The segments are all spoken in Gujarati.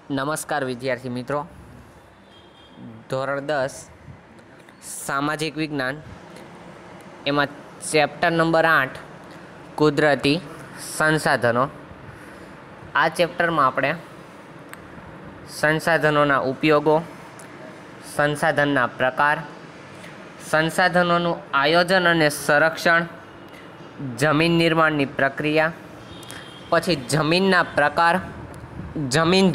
નમસ્કાર વિદ્યાર્થી મિત્રો, ધોરણ 10 સામાજિક વિજ્ઞાન એમાં ચેપ્ટર નંબર 8 કુદરતી સંસાધનો. આ ચેપ્ટરમાં આપણે સંસાધનોના ઉપયોગો, સંસાધનના પ્રકાર, સંસાધનોનું આયોજન અને સંરક્ષણ, જમીન નિર્માણની પ્રક્રિયા, પછી જમીનના પ્રકાર, જમીન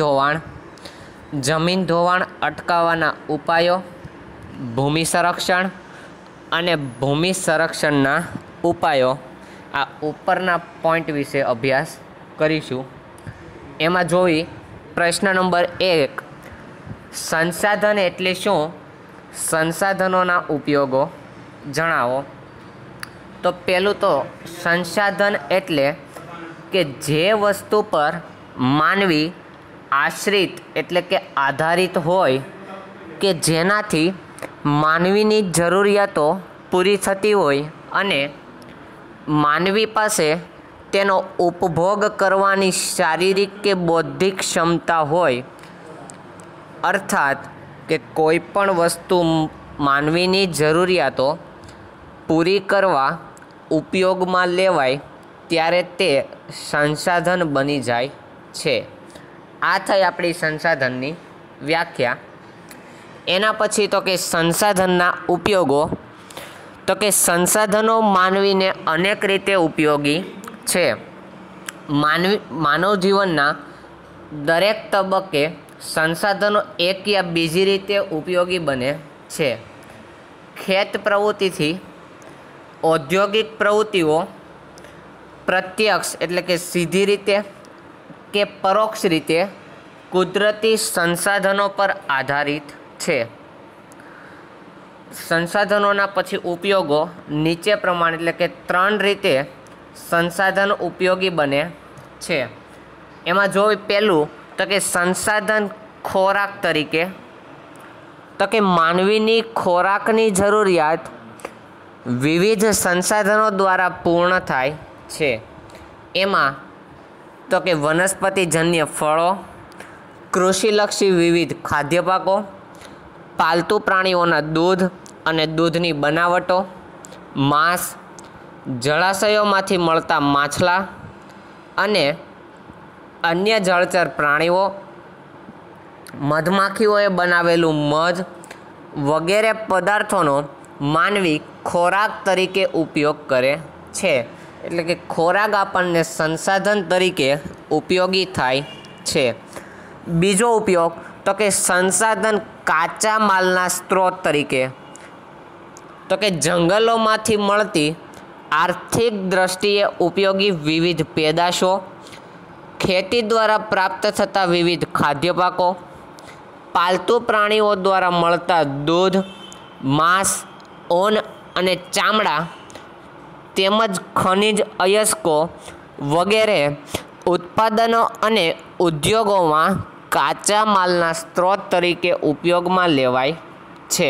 ધોવાણ અટકાવવાના ઉપાયો, ભૂમિ સંરક્ષણ અને ભૂમિ સંરક્ષણના ઉપાયો, આ ઉપરના પોઈન્ટ વિશે અભ્યાસ કરીશું. એમાં જોઈ પ્રશ્ન નંબર 1, સંસાધન એટલે શું? સંસાધનોના ઉપયોગો જણાવો. તો પહેલું તો સંસાધન એટલે કે જે વસ્તુ પર માનવી આશ્રિત એટલે કે આધારિત હોય, કે જેનાથી માનવીની જરૂરિયાતો પૂરી થતી હોય અને માનવી પાસે તેનો ઉપભોગ કરવાની શારીરિક કે બૌદ્ધિક ક્ષમતા હોય. અર્થાત કે કોઈ પણ વસ્તુ માનવીની જરૂરિયાતો પૂરી કરવા ઉપયોગમાં લેવાય ત્યારે તે સંસાધન બની જાય છે. આ થઈ આપણી સંસાધનની વ્યાખ્યા. એના પછી તો કે સંસાધનના ઉપયોગો. તો કે સંસાધનો માનવીને અનેક રીતે ઉપયોગી છે. માનવ જીવનના દરેક તબક્કે સંસાધનો એક યા બીજી રીતે ઉપયોગી બને છે. ખેત પ્રવૃત્તિથી ઔદ્યોગિક પ્રવૃત્તિઓ પ્રત્યક્ષ એટલે કે સીધી રીતે કે પરોક્ષ રીતે કુદરતી સંસાધનો પર આધારિત છે. સંસાધનોના પછી ઉપયોગો નીચે પ્રમાણે એટલે કે 3 રીતે સંસાધન ઉપયોગી બને છે. એમાં જોઈએ પહેલું તો કે સંસાધન ખોરાક તરીકે. તો કે માનવીની ખોરાકની જરૂરિયાત વિવિધ સંસાધનો દ્વારા પૂર્ણ થાય છે. એમાં તો કે વનસ્પતિજન્ય ફળો, કૃષિલક્ષી વિવિધ ખાદ્ય પાકો, પાલતુ પ્રાણીઓના દૂધ અને દૂધની બનાવટો, માંસ, જળાશયોમાંથી મળતા માછલા અને અન્ય જળચર પ્રાણીઓ, મધમાખીઓએ બનાવેલું મધ વગેરે પદાર્થોનો માનવી ખોરાક તરીકે ઉપયોગ કરે છે. એટલે કે ખોરાક આપણને સંસાધન તરીકે ઉપયોગી થાય છે. બીજો ઉપયોગ તો કે સંસાધન કાચા માલના સ્ત્રોત તરીકે. તો કે જંગલોમાંથી મળતી આર્થિક દ્રષ્ટિએ ઉપયોગી વિવિધ પેદાશો, ખેતી દ્વારા પ્રાપ્ત થતા વિવિધ ખાદ્ય પાકો, પાલતુ પ્રાણીઓ દ્વારા મળતા દૂધ, માંસ, ઊન અને ચામડા તેમજ ખનિજ અયસ્કો વગેરે ઉત્પાદનો અને ઉદ્યોગોમાં કાચા માલના સ્ત્રોત તરીકે ઉપયોગમાં લેવાય છે.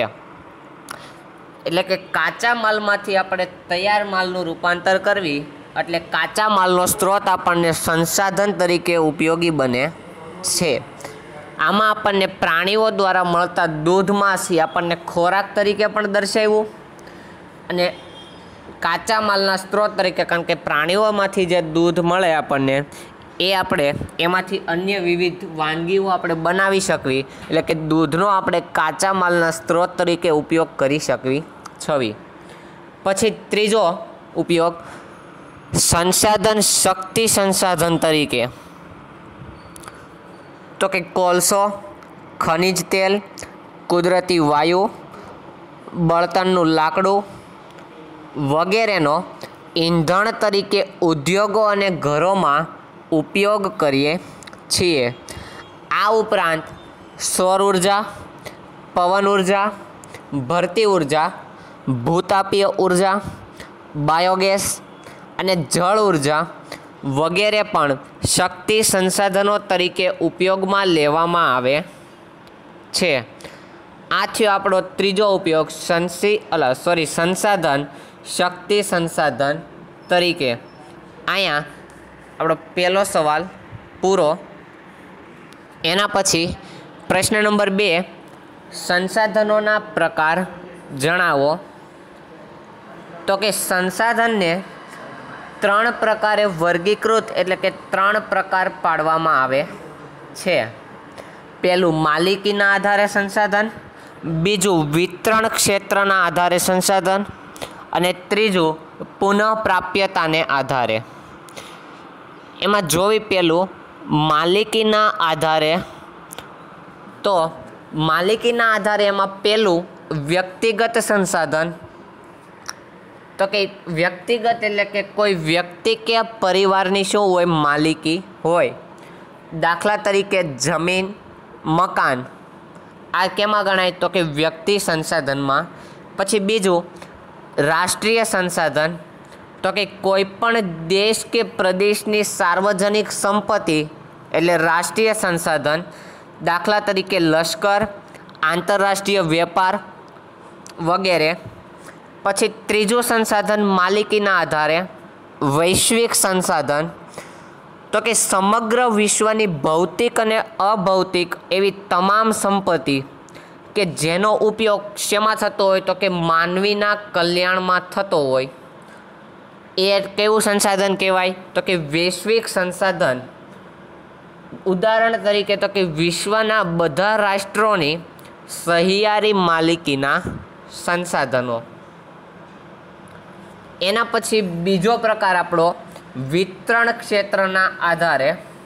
એટલે કે કાચા માલમાંથી આપણે તૈયાર માલનું રૂપાંતર કરવી એટલે કાચા માલનો સ્ત્રોત આપણને સંસાધન તરીકે ઉપયોગી બને છે. આમાં આપણને પ્રાણીઓ દ્વારા મળતા દૂધમાંથી આપણને ખોરાક તરીકે પણ દર્શાવ્યું અને કાચા માલના સ્ત્રોત તરીકે, કારણ કે પ્રાણીઓમાંથી જે દૂધ મળે આપણને એ આપણે એમાંથી અન્ય વિવિધ વાનગીઓ આપણે બનાવી શકવી. એટલે કે દૂધનો આપણે કાચા માલના સ્ત્રોત તરીકે ઉપયોગ કરી શકવી છવી. પછી ત્રીજો ઉપયોગ સંસાધન શક્તિ સંસાધન તરીકે. તો કે કોલસો, ખનિજ તેલ, કુદરતી વાયુ, બળતણનું લાકડું વગેરેનો ઈંધણ તરીકે ઉદ્યોગો અને ઘરોમાં ઉપયોગ કરીએ છીએ. આ ઉપરાંત સૌર ઉર્જા, પવન ઉર્જા, ભરતી ઉર્જા, ભૂતાપીય ઉર્જા, બાયોગેસ અને જળ ઉર્જા વગેરે પણ શક્તિ સંસાધનો તરીકે ઉપયોગમાં લેવામાં આવે છે. આ થયો આપણો ત્રીજો ઉપયોગ સંસાધન શક્તિ સંસાધન તરીકે. અહીંયા આપણો પહેલો સવાલ પૂરો. એના પછી પ્રશ્ન નંબર 2, સંસાધનોના પ્રકાર જણાવો. તો કે સંસાધનને 3 પ્રકારે વર્ગીકૃત એટલે કે 3 પ્રકાર પાડવામાં આવે છે. પહેલું માલિકીના આધારે સંસાધન, બીજું વિતરણ ક્ષેત્રના આધારે સંસાધન અને ત્રીજું પુનઃપ્રાપ્યતાને આધારે. એમાં જોવી પહેલું માલિકીના આધારે. તો માલિકીના આધારે એમાં પહેલું વ્યક્તિગત સંસાધન. તો કે વ્યક્તિગત એટલે કે કોઈ વ્યક્તિ કે પરિવારની શું હોય, માલિકી હોય. દાખલા તરીકે જમીન, મકાન, આ કેમાં ગણાય? તો કે વ્યક્તિ સંસાધનમાં. પછી બીજું રાષ્ટ્રીય સંસાધન. તો કે કોઈ પણ દેશ કે પ્રદેશની સાર્વજનિક સંપત્તિ એટલે રાષ્ટ્રીય સંસાધન. દાખલા તરીકે લશ્કર, આંતરરાષ્ટ્રીય વેપાર વગેરે. પછી ત્રીજું સંસાધન માલિકીના આધારે વૈશ્વિક સંસાધન. તો કે સમગ્ર વિશ્વની ભૌતિક અને અભૌતિક એવી તમામ સંપત્તિ કે જેનો ઉપયોગ શેમાં થતો હોય? તો કે માનવીના કલ્યાણમાં થતો હોય. એ કેવું સંસાધન કહેવાય? તો કે વૈશ્વિક સંસાધન. ઉદાહરણ તરીકે તો કે વિશ્વના બધા રાષ્ટ્રોની સહિયારી માલિકીના સંસાધનો. એના પછી બીજો પ્રકાર આપણો વિતરણ ક્ષેત્રના આધારે.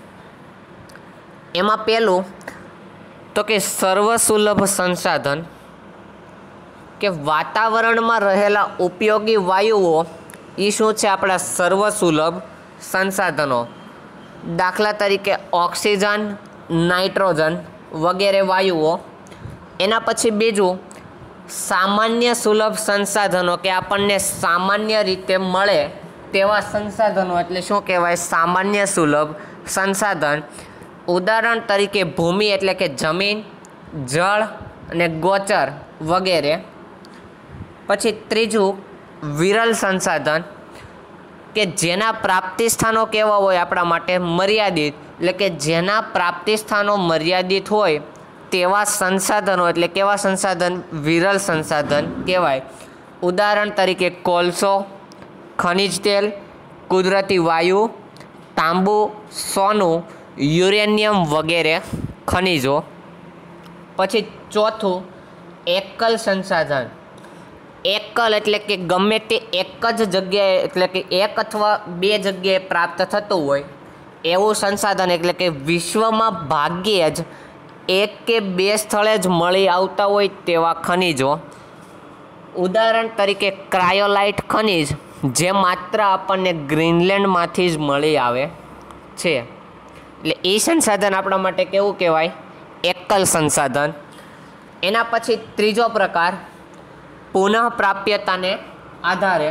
એમાં પહેલું તો કે સર્વસુલભ સંસાધન, કે વાતાવરણમાં રહેલા ઉપયોગી વાયુઓ એ શું છે? આપણા સર્વસુલભ સંસાધનો. દાખલા તરીકે ઓક્સિજન, નાઇટ્રોજન વગેરે વાયુઓ. એના પછી બીજું સામાન્ય સુલભ સંસાધનો, કે આપણને સામાન્ય રીતે મળે તેવા સંસાધનો એટલે શું કહેવાય? સામાન્ય સુલભ સંસાધન. ઉદાહરણ તરીકે ભૂમિ એટલે કે જમીન, જળ અને ગોચર વગેરે. પછી ત્રીજું વિરલ સંસાધન, કે જેના પ્રાપ્તિ સ્થાનો કેવા હોય? આપણા માટે મર્યાદિત. એટલે કે જેના પ્રાપ્તિ સ્થાનો મર્યાદિત હોય તેવા સંસાધનો એટલે કેવા સંસાધન? વિરલ સંસાધન કહેવાય. ઉદાહરણ તરીકે કોલસો, ખનિજ તેલ, કુદરતી વાયુ, તાંબુ, સોનું, યુરેનિયમ વગેરે ખનિજો. પછી ચોથું એકલ સંસાધન. એકલ એટલે કે ગમે તે એક જ જગ્યાએ એટલે કે એક અથવા બે જગ્યાએ પ્રાપ્ત થતું હોય એવું સંસાધન. એટલે કે વિશ્વમાં ભાગ્યે જ એક કે બે સ્થળે જ મળી આવતા હોય તેવા ખનિજો. ઉદાહરણ તરીકે ક્રાયોલાઇટ ખનિજ, જે માત્ર આપણને ગ્રીનલેન્ડમાંથી જ મળી આવે છે. એટલે એ સંસાધન આપણા માટે કેવું કહેવાય? એકલ સંસાધન. એના પછી ત્રીજો પ્રકાર પુનઃપ્રાપ્યતાને આધારે.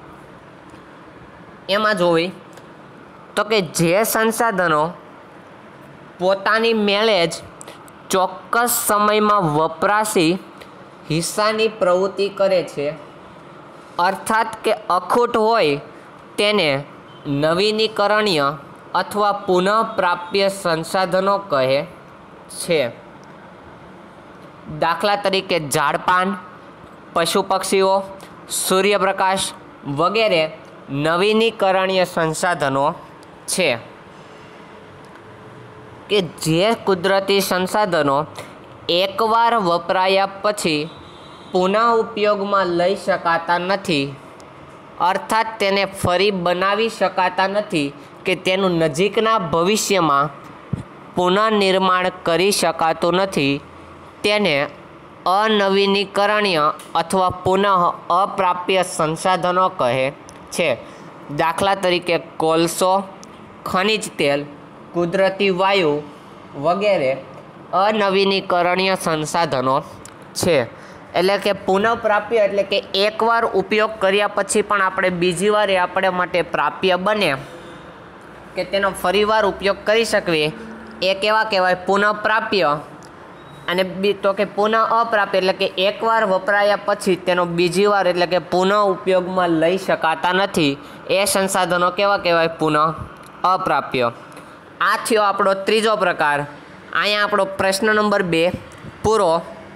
એમાં જોવી તો કે જે સંસાધનો પોતાની મેળે જ ચોક્કસ સમયમાં વપરાશી હિસ્સાની પ્રવૃત્તિ કરે છે, અર્થાત કે અખૂટ હોય, તેને નવીનીકરણીય અથવા પુનઃપ્રાપ્ય સંસાધનો કહે છે. દાખલા તરીકે ઝાડપાન, પશુ પક્ષીઓ, સૂર્યપ્રકાશ વગેરે નવીનીકરણીય સંસાધનો છે. કે જે કુદરતી સંસાધનો એકવાર વપરાયા પછી પુનઃ ઉપયોગમાં લઈ શકાતા નથી, અર્થાત તેને ફરી બનાવી શકાતા નથી કે તેનું નજીકના ભવિષ્યમાં પુનઃનિર્માણ કરી શકાતું નથી, તેને અનવીનીકરણીય અથવા પુનઃ અપ્રાપ્ય સંસાધનો કહે છે. દાખલા તરીકે કોલસો, ખનિજ તેલ, કુદરતી વાયુ વગેરે અનવીનીકરણીય સંસાધનો છે. એટલે કે પુનઃપ્રાપ્ય એટલે કે એકવાર ઉપયોગ કર્યા પછી પણ આપણે બીજી વાર એ આપણા માટે પ્રાપ્ય બને કે તેનો ફરીવાર ઉપયોગ કરી શકીએ એ કેવા કહેવાય? પુનઃપ્રાપ્ય. અને તો કે પુનઃ અપ્રાપ્ય એટલે કે એકવાર વપરાયા પછી તેનો બીજી વાર એટલે કે પુનઃ ઉપયોગમાં લઈ શકાતા નથી એ સંસાધનો કેવા કહેવાય? પુનઃ અપ્રાપ્ય. આ થયો આપણો ત્રીજો પ્રકાર અહીંયા આપણો પ્રશ્ન નંબર 2 પૂરો।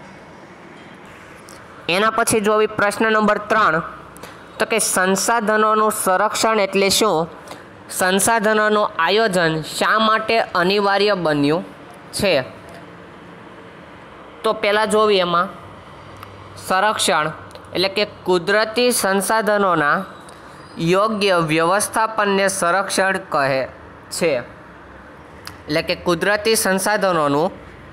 એના પછી જોવી પ્રશ્ન નંબર 3, તો કે સંસાધનોનું સંરક્ષણ એટલે શું? સંસાધનોનું આયોજન શા માટે અનિવાર્ય બન્યું છે? તો પહેલાં જોવી એમાં સંરક્ષણ એટલે કે કુદરતી સંસાધનોના યોગ્ય વ્યવસ્થાપનને સંરક્ષણ કહે છે। એટલે કે કુદરતી સંસાધનોનું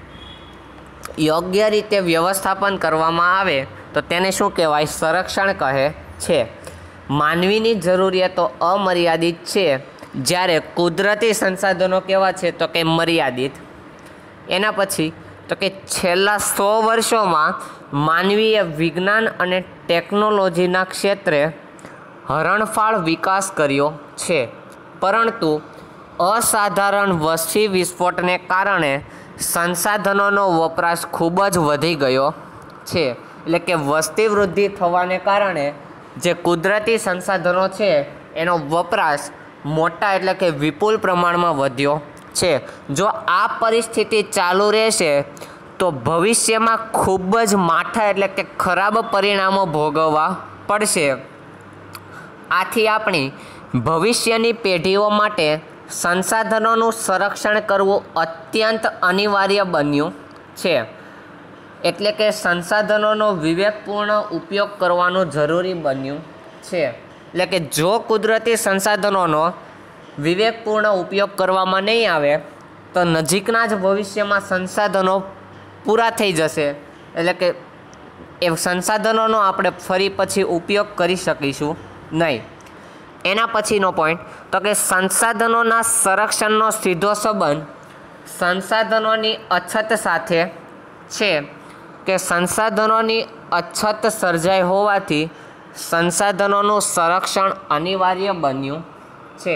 યોગ્ય રીતે વ્યવસ્થાપન કરવામાં આવે તો તેને શું કહેવાય? સંરક્ષણ કહે છે। માનવીની જરૂરિયાતો અમર્યાદિત છે, જ્યારે કુદરતી સંસાધનો કેવા છે? તો કે મર્યાદિત। એના પછી તો કે છેલ્લા 100 વર્ષોમાં માનવીએ વિજ્ઞાન અને ટેકનોલોજીના ક્ષેત્રે હરણફાળ વિકાસ કર્યો છે, પરંતુ અસાધારણ વસ્તી વિસ્ફોટને કારણે સંસાધનોનો વપરાશ ખૂબ જ વધી ગયો છે। એટલે કે વસ્તી વૃદ્ધિ થવાને કારણે જે કુદરતી સંસાધનો છે એનો વપરાશ મોટા એટલે કે વિપુલ પ્રમાણમાં વધ્યો છે। જો આ પરિસ્થિતિ ચાલુ રહેશે તો ભવિષ્યમાં ખૂબ જ માઠા એટલે કે ખરાબ પરિણામો ભોગવવા પડશે। આથી આપણી ભવિષ્યની પેઢીઓ માટે સંસાધનોનું સંરક્ષણ કરવું અત્યંત અનિવાર્ય બન્યું છે। એટલે કે સંસાધનોનો વિવેકપૂર્ણ ઉપયોગ કરવાનું જરૂરી બન્યું છે। એટલે કે જો કુદરતી સંસાધનોનો વિવેકપૂર્ણ ઉપયોગ કરવામાં નહીં આવે તો નજીકના જ ભવિષ્યમાં સંસાધનો પૂરા થઈ જશે। એટલે કે એ સંસાધનોનો આપણે ફરી પછી ઉપયોગ કરી શકીશું નહીં। એના પછીનો પોઈન્ટ તો કે સંસાધનોના સંરક્ષણનો સીધો સંબંધ સંસાધનોની અછત સાથે છે, કે સંસાધનોની અછત સર્જાઈ હોવાથી સંસાધનોનું સંરક્ષણ અનિવાર્ય બન્યું છે।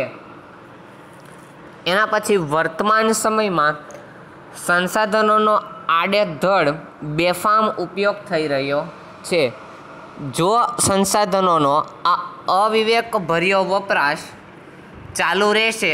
એના પછી વર્તમાન સમયમાં સંસાધનોનો આડેધડ બેફામ ઉપયોગ થઈ રહ્યો છે। જો સંસાધનોનો આ અવિવેકભર્યો વપરાશ ચાલુ રહેશે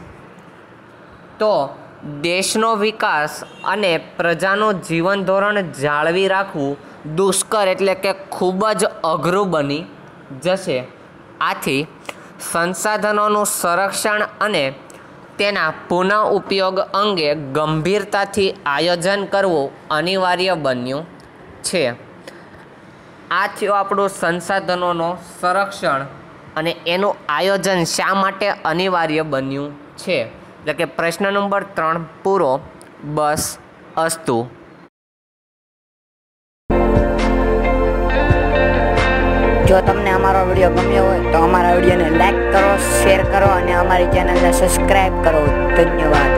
તો દેશનો વિકાસ અને પ્રજાનું જીવન ધોરણ જાળવી રાખવું દુષ્કર એટલે કે ખૂબ જ અઘરું બની જશે। આથી સંસાધનોનું સંરક્ષણ અને તેના પુનઃ ઉપયોગ અંગે ગંભીરતાથી આયોજન કરવું અનિવાર્ય બન્યું છે। આ થયો આપણું સંસાધનોનો સંરક્ષણ અને એનું આયોજન શા માટે અનિવાર્ય બન્યું છે। એટલે કે પ્રશ્ન નંબર 3 પૂરો। બસ અસ્તુ। જો તમને અમારો વિડીયો ગમ્યો હોય તો અમારા વિડીયોને લાઈક કરો, શેર કરો અને અમારી ચેનલને સબસ્ક્રાઈબ કરો। ધન્યવાદ।